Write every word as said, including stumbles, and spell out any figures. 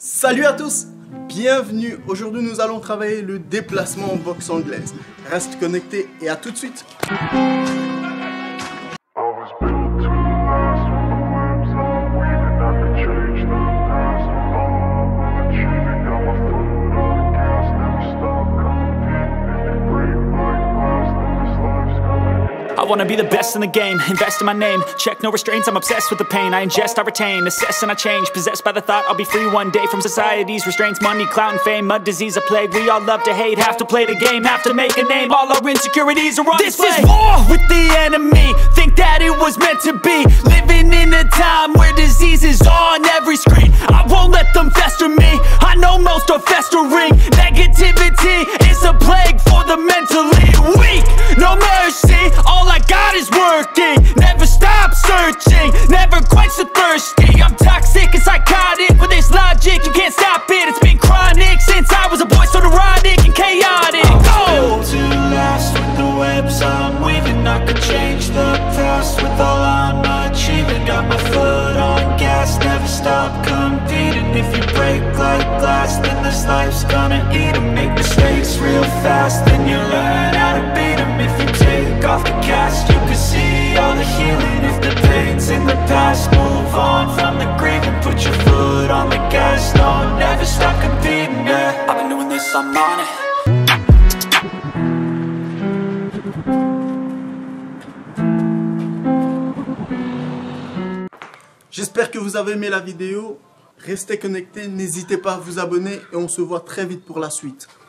Salut à tous, bienvenue. Aujourd'hui nous allons travailler le déplacement en boxe anglaise. Reste connecté et à tout de suite. I wanna be the best in the game, invest in my name. Check no restraints, I'm obsessed with the pain. I ingest, I retain, assess and I change. Possessed by the thought I'll be free one day from society's restraints. Money, clout and fame, mud, disease, a plague. We all love to hate, have to play the game, have to make a name. All our insecurities are on display. This is war with the enemy, think that it was meant to be. Living in a time where disease is on every screen. I won't let them fester me, I know most are festering. Negativity is a plague for the mentally weak. No mercy, all I got is working. Never stop searching, never quench the thirsty. I'm toxic and psychotic with this logic, you can't stop it. It's been chronic since I was a boy, so neurotic and chaotic. I'm built to last with the webs I'm weaving. I could change the past with all I'm achieving. Got my foot on gas, never stop competing. If you break like glass, then this life's gonna eat 'em. Make mistakes real fast, then you learn how to beat 'em. If you take off the cast, you can see all the healing. If the pain's in the past, move on from the grave and put your foot on the gas. No, never stop competing, yeah. I've been doing this, I'm on it. J'espère que vous avez aimé la vidéo. Restez connectés, n'hésitez pas à vous abonner et on se voit très vite pour la suite.